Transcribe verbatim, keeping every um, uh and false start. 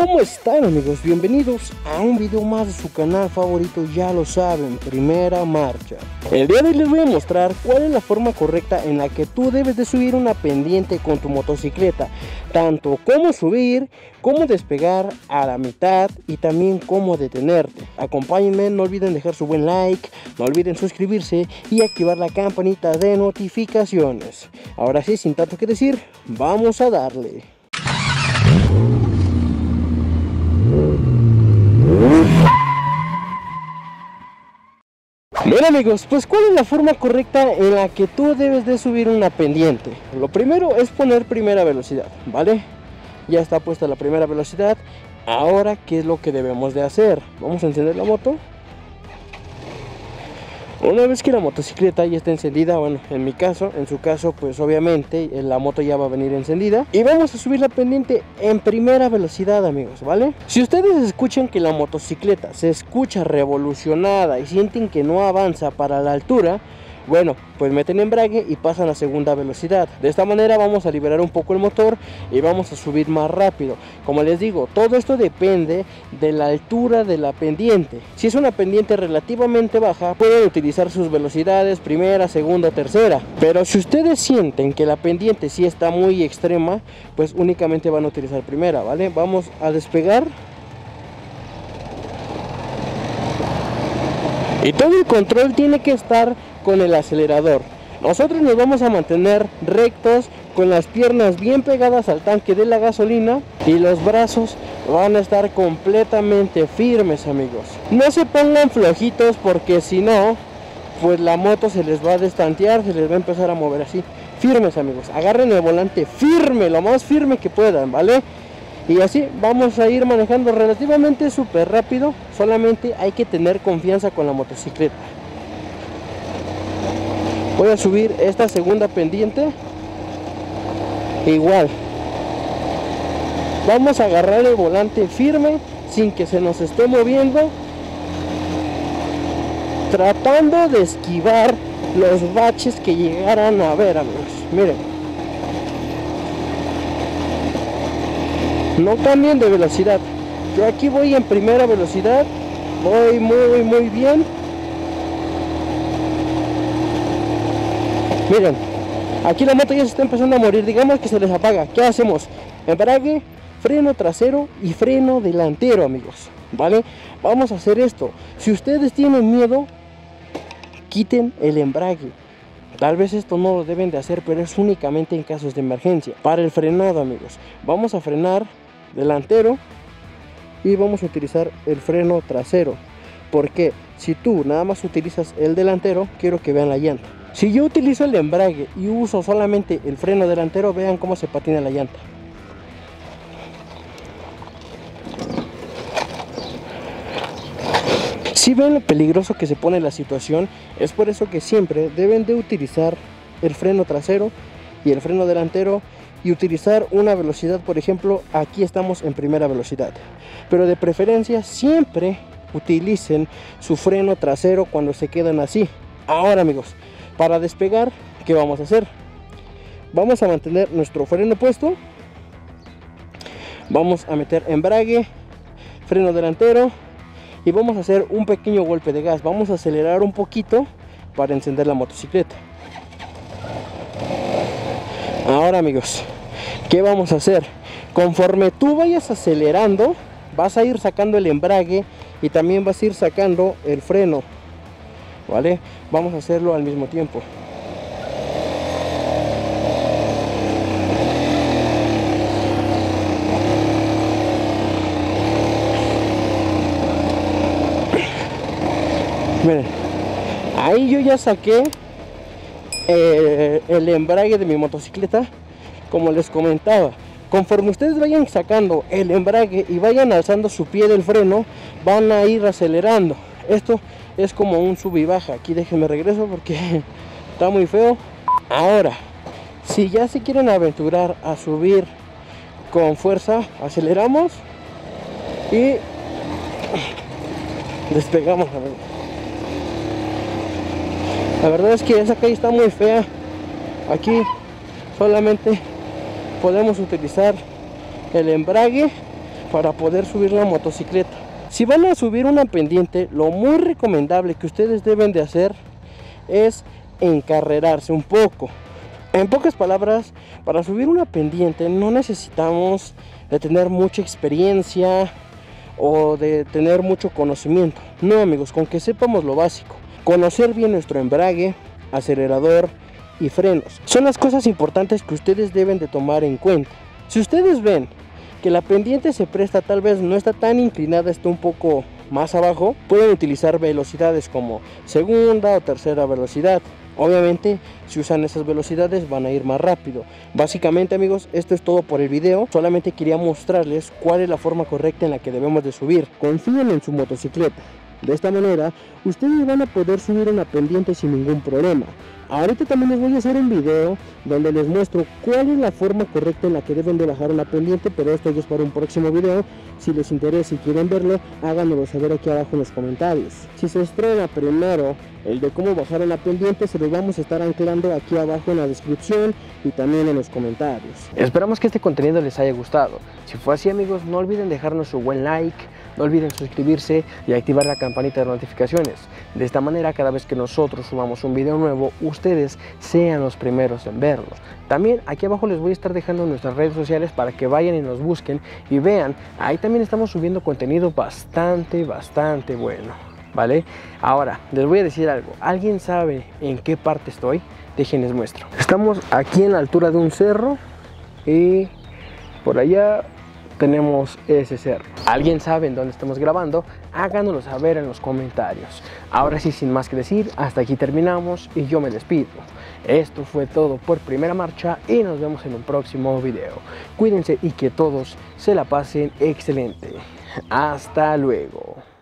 ¿Cómo están, amigos? Bienvenidos a un video más de su canal favorito, ya lo saben, Primera Marcha. El día de hoy les voy a mostrar cuál es la forma correcta en la que tú debes de subir una pendiente con tu motocicleta, tanto cómo subir, cómo despegar a la mitad y también cómo detenerte. Acompáñenme, no olviden dejar su buen like, no olviden suscribirse y activar la campanita de notificaciones. Ahora sí, sin tanto que decir, vamos a darle. Bien, amigos, pues ¿cuál es la forma correcta en la que tú debes de subir una pendiente? Lo primero es poner primera velocidad, ¿vale? Ya está puesta la primera velocidad. Ahora, ¿qué es lo que debemos de hacer? Vamos a encender la moto. Una vez que la motocicleta ya está encendida, bueno, en mi caso, en su caso, pues obviamente la moto ya va a venir encendida. Y vamos a subir la pendiente en primera velocidad, amigos, ¿vale? Si ustedes escuchan que la motocicleta se escucha revolucionada y sienten que no avanza para la altura, bueno, pues meten embrague y pasan a segunda velocidad. De esta manera vamos a liberar un poco el motor y vamos a subir más rápido. Como les digo, todo esto depende de la altura de la pendiente. Si es una pendiente relativamente baja, pueden utilizar sus velocidades primera, segunda, tercera. Pero si ustedes sienten que la pendiente sí está muy extrema, pues únicamente van a utilizar primera, ¿vale? Vamos a despegar. Y todo el control tiene que estar con el acelerador. Nosotros nos vamos a mantener rectos, con las piernas bien pegadas al tanque de la gasolina y los brazos van a estar completamente firmes, amigos. No se pongan flojitos porque si no, pues la moto se les va a destantear, se les va a empezar a mover así. Firmes, amigos, agarren el volante firme, lo más firme que puedan, ¿vale? Y así vamos a ir manejando relativamente súper rápido. Solamente hay que tener confianza con la motocicleta. Voy a subir esta segunda pendiente. Igual. Vamos a agarrar el volante firme sin que se nos esté moviendo, tratando de esquivar los baches que llegaran a ver, amigos. Miren. No cambien de velocidad. Yo aquí voy en primera velocidad. Voy muy muy bien. Miren, aquí la moto ya se está empezando a morir. Digamos que se les apaga. ¿Qué hacemos? Embrague, freno trasero y freno delantero, amigos, ¿vale? Vamos a hacer esto. Si ustedes tienen miedo, quiten el embrague. Tal vez esto no lo deben de hacer, pero es únicamente en casos de emergencia. Para el frenado, amigos, vamos a frenar delantero y vamos a utilizar el freno trasero. Porque si tú nada más utilizas el delantero, quiero que vean la llanta. Si yo utilizo el embrague y uso solamente el freno delantero, vean cómo se patina la llanta. Si ven lo peligroso que se pone la situación, es por eso que siempre deben de utilizar el freno trasero y el freno delantero y utilizar una velocidad. Por ejemplo, aquí estamos en primera velocidad, pero de preferencia siempre utilicen su freno trasero cuando se quedan así. Ahora, amigos, para despegar, ¿qué vamos a hacer? Vamos a mantener nuestro freno puesto, vamos a meter embrague, freno delantero y vamos a hacer un pequeño golpe de gas. Vamos a acelerar un poquito para encender la motocicleta. Ahora, amigos, ¿qué vamos a hacer? Conforme tú vayas acelerando, vas a ir sacando el embrague y también vas a ir sacando el freno, ¿vale? Vamos a hacerlo al mismo tiempo. Miren, ahí yo ya saqué eh, el embrague de mi motocicleta. Como les comentaba, conforme ustedes vayan sacando el embrague y vayan alzando su pie del freno, van a ir acelerando. Esto es como un sub y baja. Aquí déjenme regreso porque está muy feo. Ahora, si ya se quieren aventurar a subir con fuerza, aceleramos y despegamos, amigos. La verdad es que esa calle está muy fea. Aquí solamente podemos utilizar el embrague para poder subir la motocicleta. Si van a subir una pendiente, lo muy recomendable que ustedes deben de hacer es encarrerarse un poco. En pocas palabras, para subir una pendiente no necesitamos de tener mucha experiencia o de tener mucho conocimiento. No, amigos, con que sepamos lo básico, conocer bien nuestro embrague, acelerador y frenos, son las cosas importantes que ustedes deben de tomar en cuenta. Si ustedes ven que la pendiente se presta, tal vez no está tan inclinada, está un poco más abajo, pueden utilizar velocidades como segunda o tercera velocidad. Obviamente, si usan esas velocidades van a ir más rápido. Básicamente, amigos, esto es todo por el video. Solamente quería mostrarles cuál es la forma correcta en la que debemos de subir. Confíen en su motocicleta. De esta manera, ustedes van a poder subir una pendiente sin ningún problema. Ahorita también les voy a hacer un video donde les muestro cuál es la forma correcta en la que deben de bajar una pendiente, pero esto ya es para un próximo video. Si les interesa y quieren verlo, háganmelo saber aquí abajo en los comentarios. Si se estrena primero el de cómo bajar una pendiente, se los vamos a estar anclando aquí abajo en la descripción y también en los comentarios. Esperamos que este contenido les haya gustado. Si fue así, amigos, no olviden dejarnos su buen like, no olviden suscribirse y activar la campanita de notificaciones. De esta manera, cada vez que nosotros subamos un video nuevo, ustedes sean los primeros en verlo. También aquí abajo les voy a estar dejando nuestras redes sociales para que vayan y nos busquen y vean. Ahí también estamos subiendo contenido bastante, bastante bueno, ¿vale? Ahora, les voy a decir algo. ¿Alguien sabe en qué parte estoy? Déjenles muestro. Estamos aquí en la altura de un cerro y por allá tenemos ese cerro. ¿Alguien sabe en dónde estamos grabando? Háganoslo saber en los comentarios. Ahora sí, sin más que decir, hasta aquí terminamos y yo me despido. Esto fue todo por Primera Marcha y nos vemos en un próximo video. Cuídense y que todos se la pasen excelente. Hasta luego.